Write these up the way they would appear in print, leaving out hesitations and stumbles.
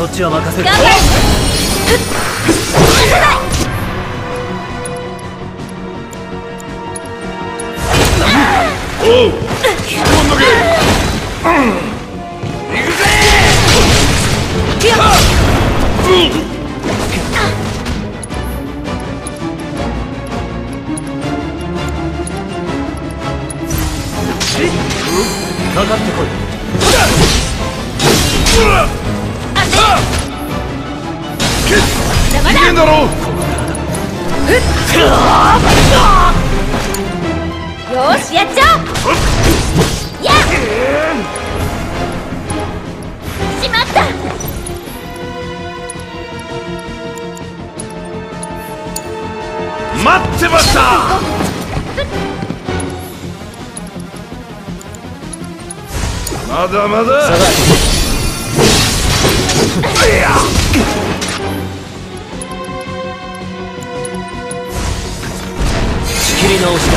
そっちは任せる。 頑張れ。 おう、引っ込んどけ。行くぜ。 かかってこい。 いけんだろ。 よーし、やっちゃおう。やっしまった。 待ってました。まだまだ。 仕切り直しだ。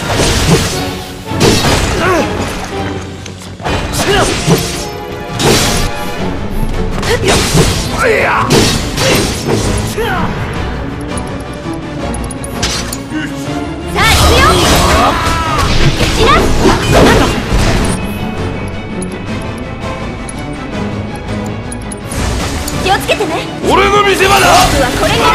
さあ行くよ。蹴散らす。気をつけてね。 俺の見せ場だ。 僕はこれに。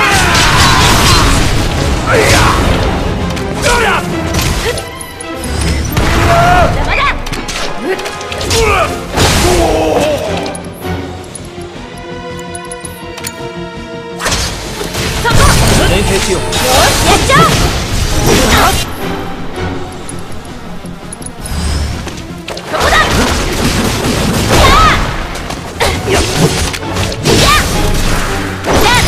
邪魔だ。そこ。 連携しよう。 よーし、やっちゃおう。そこだ。やっじゃあね。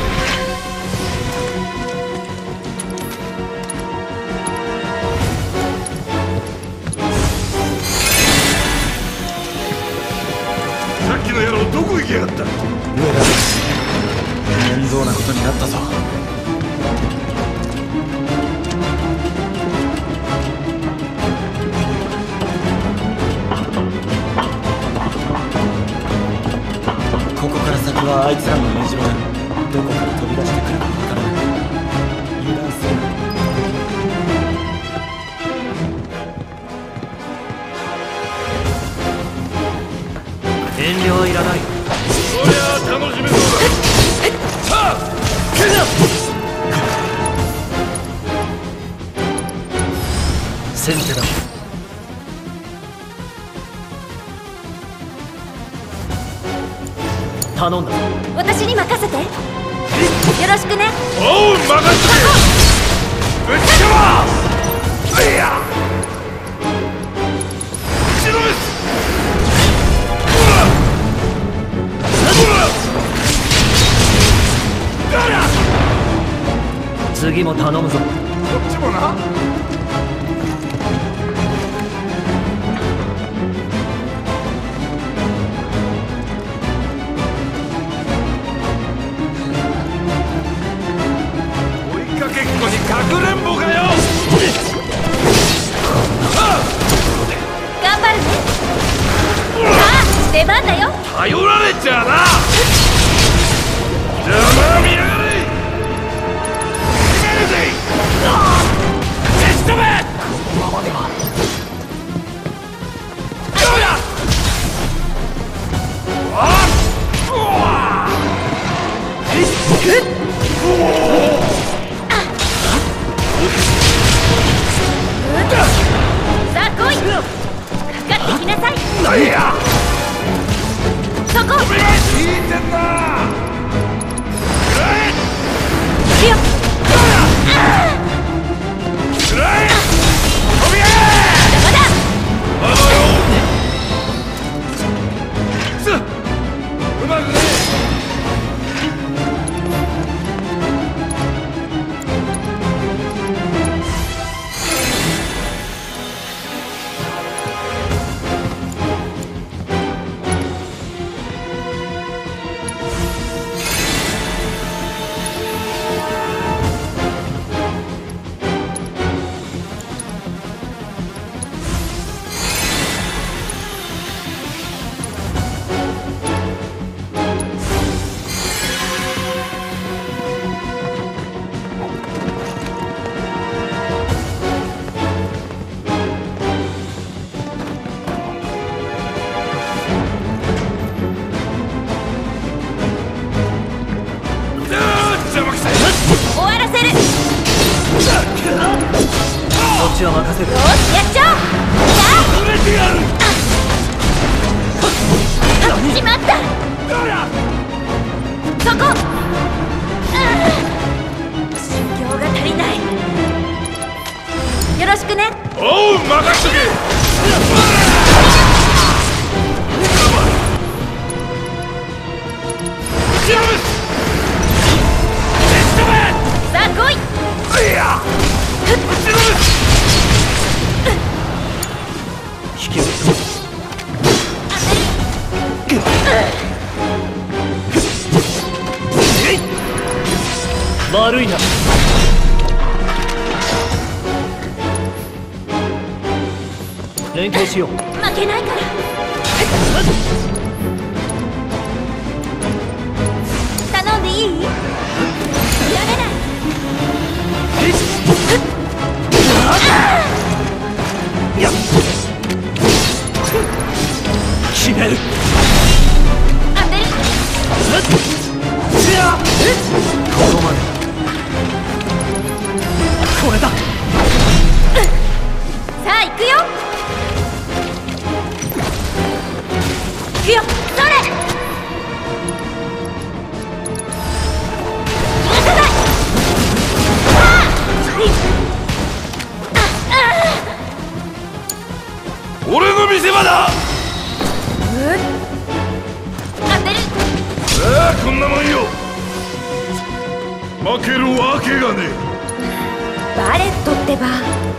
さっきの野郎どこ行きやがった。 面倒なことになったぞ。ここから先はあいつらの目白だ。どこから飛び出してくるかわからない。油断するな。遠慮はいらない。 こりゃ楽しめそうだ。さあ、蹴る。 先手だ。頼んだ。 私に任せて。よろしくね。 おう、任せて。ぶっちゃま。いや。打ちのめす。 次も頼むぞ。 こっちもな。追いかけっこにかくれんぼかよ。 頑張るね。さあ、出番だよ。 頼られちゃあな。邪魔を見やがれ。決めるぜ。消し止め。 このままでは。 どうだ。 さあ来い。かかってきなさい。 いや。 そこ。 聞いてんな。 行くよ。 くらえ。飛び上げ。 邪魔だ。 まだよ。うまくね。 私は任せる。 よしやっちゃおう。 止めてやる。 しまった。そこ。修行が足りない。よろしくね。 おう、任しとけ。 さあ来い。 引き寄せ。悪いな。連携しよう。 負けないから。頼んでいい？やめない。 決める。 当てる。 ここまで。これだ。 さあ行くよ。行くよ。それ。行かない。 俺の見せ場だ。 当てる。 ああ、こんなもんよ。負けるわけがねえ。 バレットってば。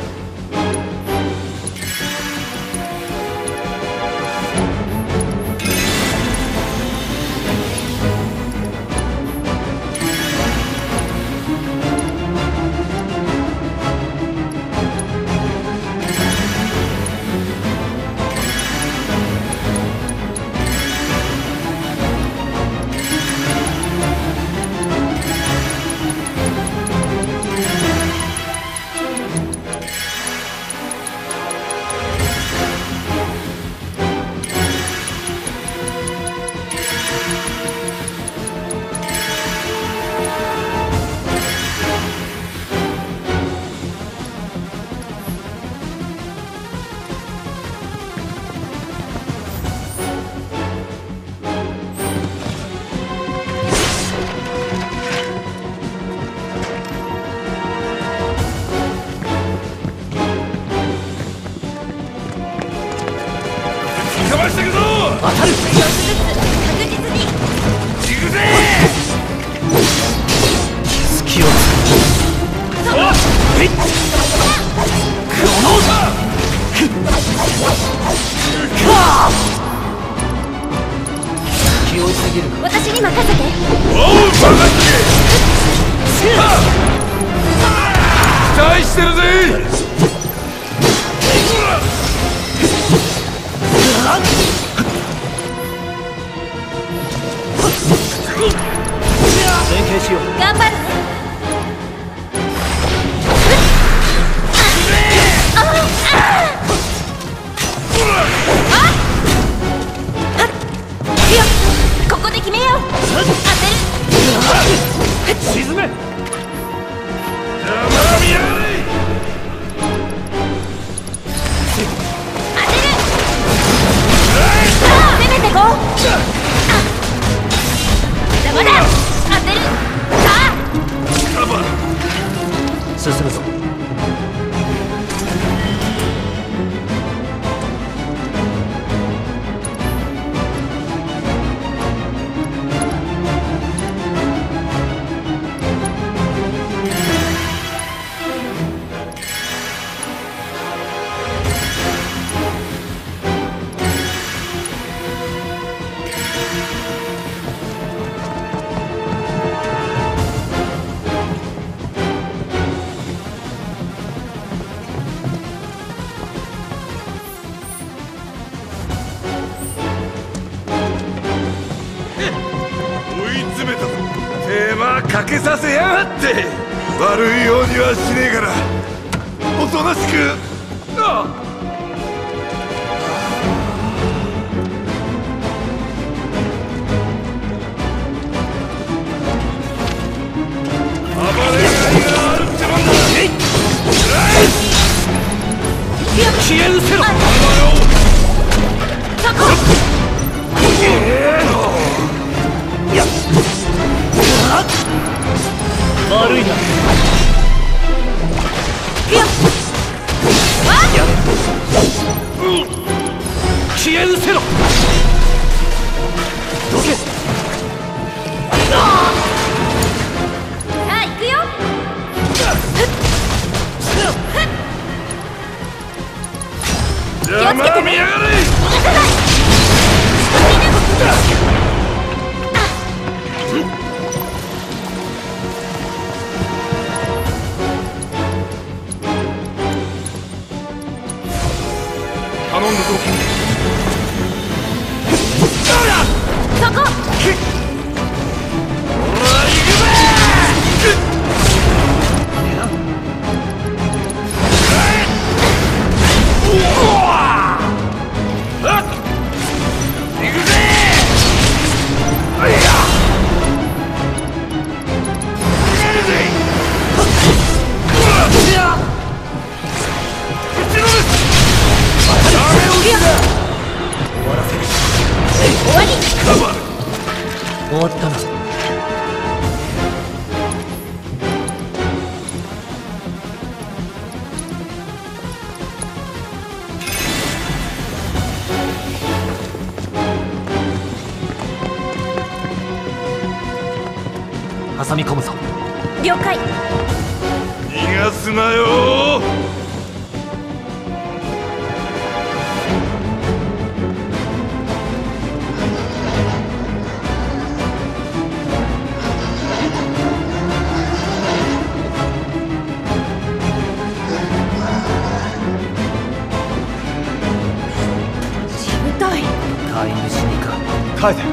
かわしていくぞ。 当たる。一つずつ確実に。 行くぜ。 隙をおっ、えいっ。 気負いすぎるな。 私に任せて。 おう、任せて。期待してるぜ。 連携しよう。 頑張るね。ここで決めよう。当てる。 沈め。邪魔見やがれ。 当てる。攻めてこう。邪魔だ。当てる。さあカバー。 進むぞ。 手間かけさせやがって。悪いようにはしねえからおとなしく。ああ、暴れがいがあるってもんだ。 消え失せろ。どけ。 さあ行くよ。 邪魔見やがれ。頼んだぞ。 そこ。 終わったな。挟み込むぞ。 了解。 逃がすなよ。 飼い主にか。 帰って。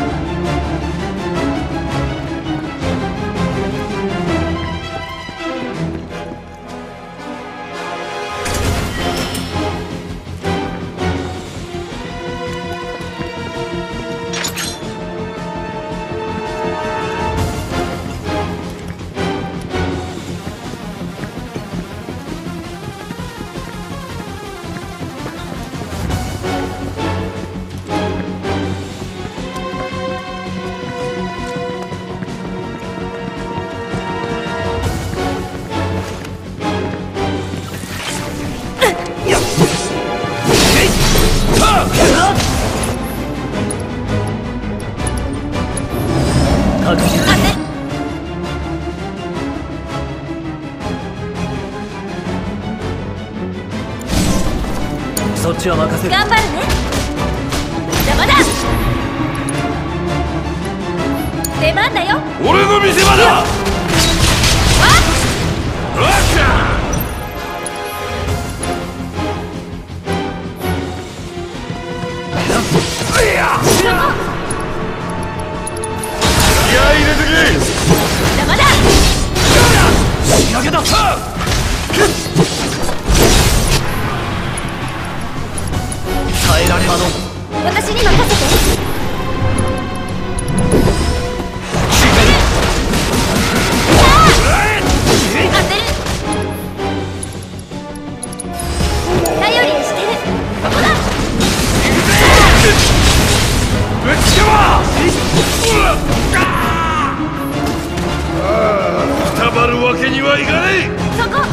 そっちは任せる。 頑張るね。邪魔だ。出番だよ。 俺の見せ場だ。わっしゃ。気合い入れてけ。 邪魔だ。 仕掛けだ。耐えられまの。 私に任せて。当てる。頼りにしてる。ここだ。 ぶっつけば。くたばるわけにはいかねえ。 そこ。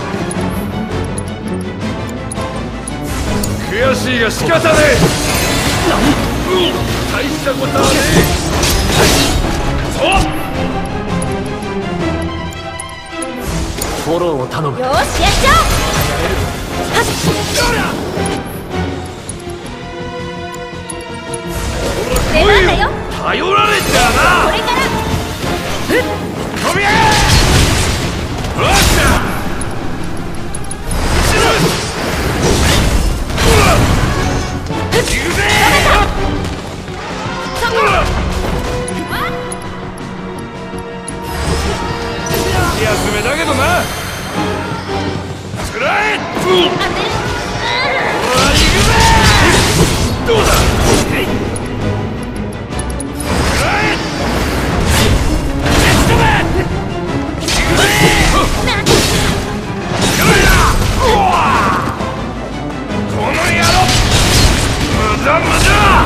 悔しいが仕方ねえ。大したことはねえ。 フォローを頼む。 よーし、やっちゃおう。出番だよ。 頼られちゃうな。 これから飛び上げ。よっしゃ。行くぜ。 そこ。 休めだけどな。つらえ。 当てる。 行くぜ。どうだ。つらえ。飛べ。行くぜ。 なんて。 やめな。この野郎。無駄無駄。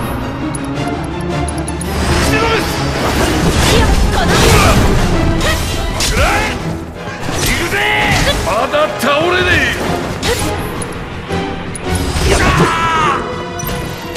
まだ倒れねえ。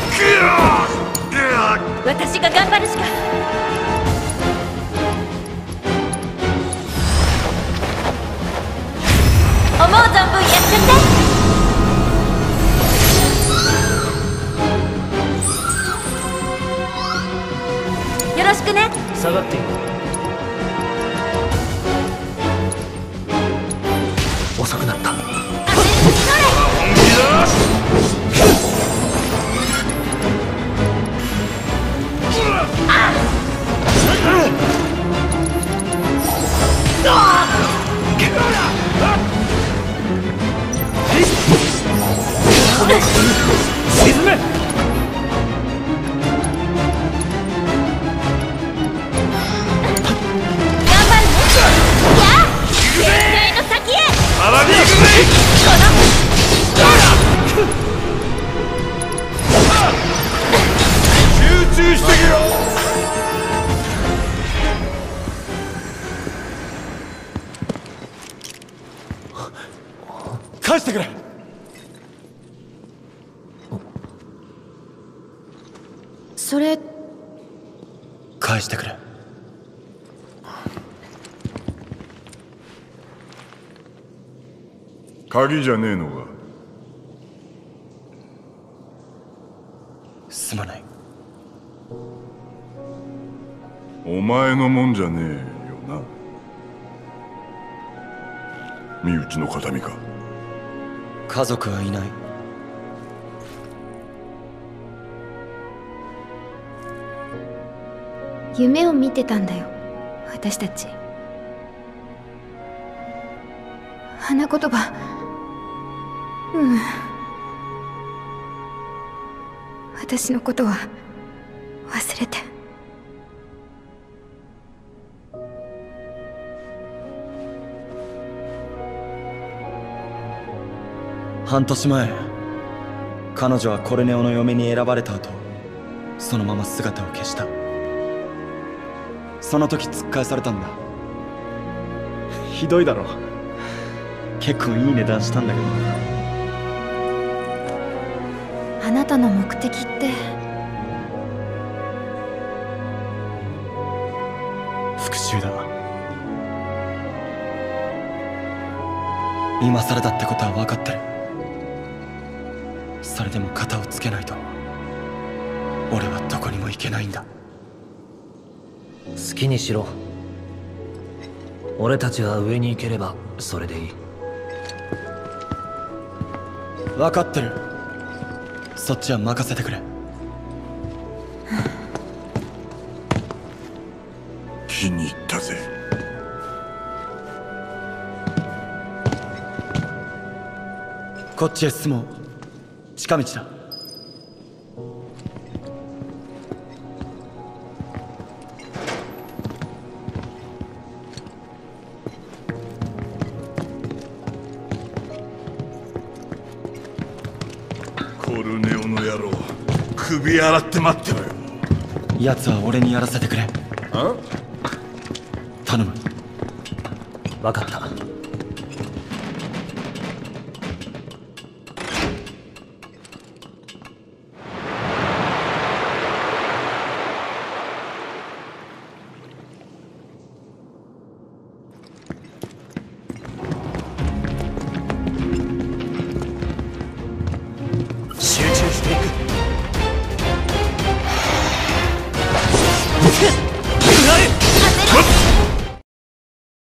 くね。 下がっていこう。遅くなった。 本気だ。 沈め。 さらに行くぜ。集中してけよ。 返してくれ。 それ返してくれ。 鍵じゃねえのか。 すまない。 お前のもんじゃねえよな。身内の形見か。 家族はいない。 夢を見てたんだよ、私たち。花言葉、私のことは忘れて。 半年前、彼女はコルネオの嫁に選ばれた後、そのまま姿を消した。その時突っ返されたんだ。ひどいだろ。結構いい値段したんだけど。 あなたの目的って復讐だ。今更だってことは分かってる。それでも肩をつけないと俺はどこにも行けないんだ。 好きにしろ。俺たちは上に行ければそれでいい。 分かってる。そっちは任せてくれ。 気に入ったぜ。 こっちへ進もう。近道だ。 コルネオの野郎、首洗って待ってろよ。 奴は俺にやらせてくれ。 あ？ 頼む。 分かった。